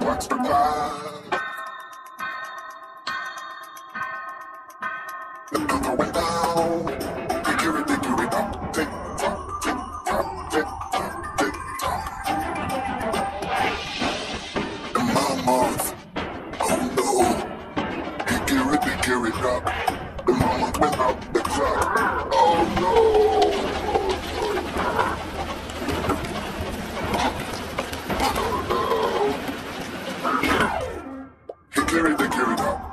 extra pie. The other way down. Hickory dickory dock. Tick tock, tick tock, tick tock, tick tock. The mammoth. Oh no. Hickory dickory dock. The mammoth went out the clock. Oh no. Hickory dickory dock.